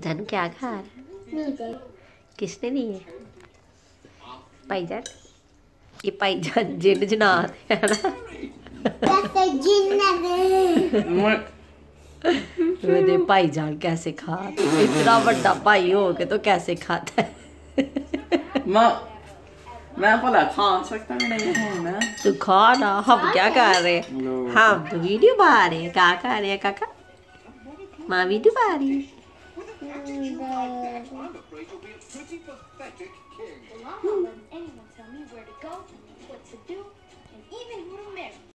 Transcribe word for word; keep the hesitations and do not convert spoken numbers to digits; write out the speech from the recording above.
जानू क्या खा रहा? नीचे किसने दिए? भाईजान, ये भाईजान जिन जना है ना। कैसे जिन दे भाईजान कैसे खा, इतना बड़ा भाई हो के तो कैसे खाता है? मैं मैं भला खा सकता नहीं हूँ ना। तू खा ना, हम क्या कर रहे हैं? हम तो वीडियो बना रहे हैं। क्या कर रहे हैं काका? माँ वीडियो बना रही है। anyone tell me where to go, what to do, and even who to marry.